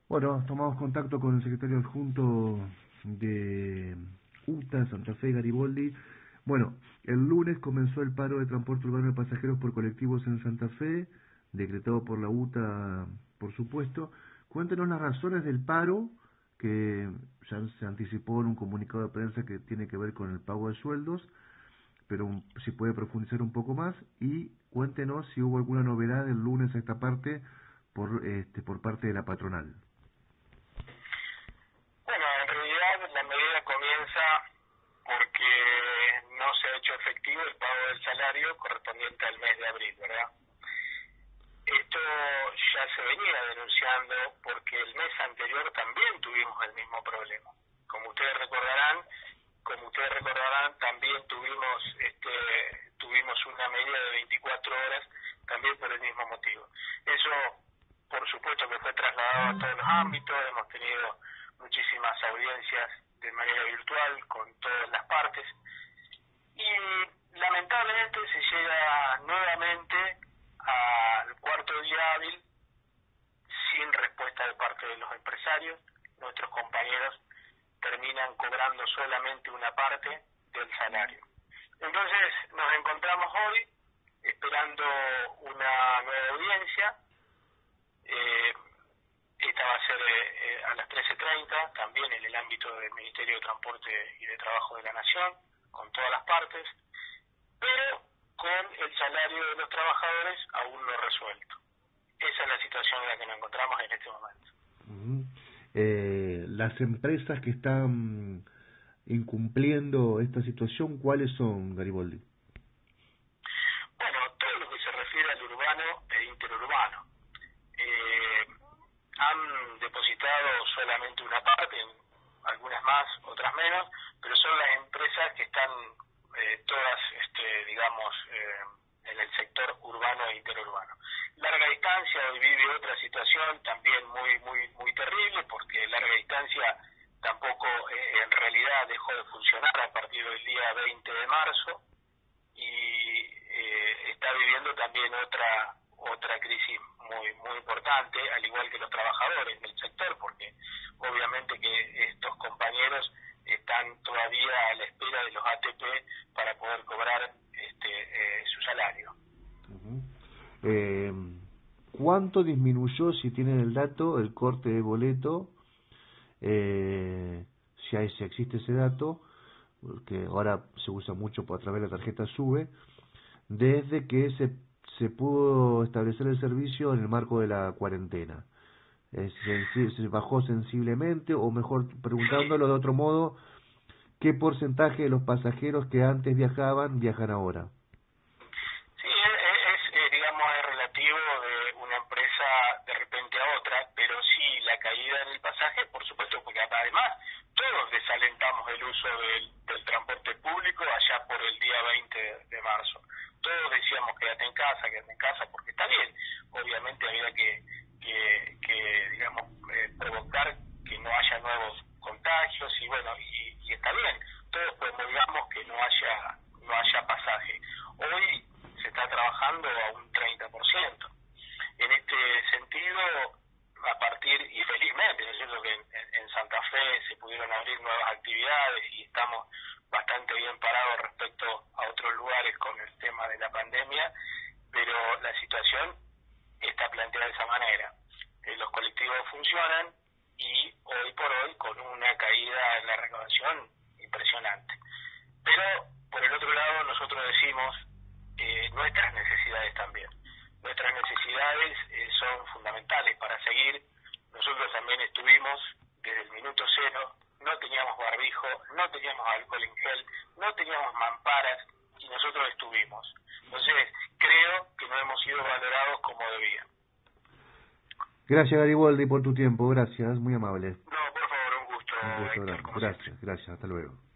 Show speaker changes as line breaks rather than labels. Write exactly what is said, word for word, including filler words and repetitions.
Bueno, tomamos contacto con el secretario adjunto de U T A, Santa Fe, Gariboldi. Bueno, el lunes comenzó el paro de transporte urbano de pasajeros por colectivos en Santa Fe, decretado por la U T A, por supuesto. Cuéntenos las razones del paro, que ya se anticipó en un comunicado de prensa que tiene que ver con el pago de sueldos, pero un- si puede profundizar un poco más, y cuéntenos si hubo alguna novedad el lunes a esta parte por, este, por parte de la patronal.
Bueno, en realidad la medida comienza porque no se ha hecho efectivo el pago del salario correspondiente al mes de abril, ¿verdad? Esto ya se venía denunciando porque el mes anterior también tuvimos el mismo problema. Como ustedes recordarán, como ustedes recordarán, también tuvimos este tuvimos una medida de veinticuatro horas también por el mismo motivo. Eso, por supuesto, que fue trasladado a todos los ámbitos, hemos tenido muchísimas audiencias de manera virtual con todas las partes y lamentablemente se llega nuevamente al cuarto día hábil sin respuesta de parte de los empresarios. Nuestros compañeros terminan cobrando solamente una parte del salario. Entonces nos encontramos hoy esperando una nueva audiencia. Eh, esta va a ser eh, a las trece treinta, también en el ámbito del Ministerio de Transporte y de Trabajo de la Nación, con todas las partes, pero con el salario de los trabajadores aún no resuelto. Esa es la situación en la que nos encontramos en este momento.
Ujú. Eh, las empresas que están incumpliendo esta situación, ¿cuáles son, Gariboldi?
Bueno, todo lo que se refiere al urbano e interurbano. Eh, han depositado solamente una parte, algunas más, otras menos, pero son las empresas que están eh, todas, este, digamos, eh, en el sector urbano e interurbano. Larga distancia hoy vive otra situación también muy, muy, muy terrible, porque larga distancia tampoco eh, en realidad dejó de funcionar a partir del día veinte de marzo y eh, está viviendo también otra otra crisis muy muy importante, al igual que los trabajadores del sector, porque obviamente que estos compañeros están todavía a la espera de los A T P para poder cobrar este eh, su salario.
Ujú. Eh, ¿Cuánto disminuyó, si tienen el dato, el corte de boleto? Eh, si, hay, si existe ese dato, que ahora se usa mucho por a través de la tarjeta SUBE, desde que se, se pudo establecer el servicio en el marco de la cuarentena. Eh, ¿Se, se bajó sensiblemente? O mejor, preguntándolo de otro modo, ¿qué porcentaje de los pasajeros que antes viajaban viajan ahora?
Sí, es, es, es, digamos, es relativo de una empresa de repente a otra, pero sí la caída en el pasaje, por supuesto, porque además todos desalentamos el uso del, del transporte público allá por el día veinte de marzo. Todos decíamos quédate en casa, quédate en casa, porque está bien. Obviamente había que, que, que digamos, eh, provocar que no haya nuevos contagios y bueno, y, y está bien. Todos promulgamos que no haya, no haya pasaje. Hoy se está trabajando a un treinta por ciento. En este sentido, a partir, y felizmente, ¿no es cierto?, que en, en Santa Fe se pudieron abrir nuevas actividades y estamos bastante bien parados respecto a otros lugares con el tema de la pandemia, pero la situación está planteada de esa manera. Eh, los colectivos funcionan y hoy por hoy con una caída en la recaudación impresionante. Pero, por el otro lado, nosotros decimos eh, nuestras necesidades también. Nuestras necesidades eh, son fundamentales para seguir. Nosotros también estuvimos desde el minuto cero, no teníamos barbijo, no teníamos alcohol en gel, no teníamos mamparas y nosotros estuvimos. Entonces, creo que no hemos sido valorados como debían.
Gracias, Gariboldi, por tu tiempo. Gracias, muy amable.
No, por favor, un gusto,
Un gusto
Héctor,
grande.
como siempre.
Gracias, gracias. Hasta luego.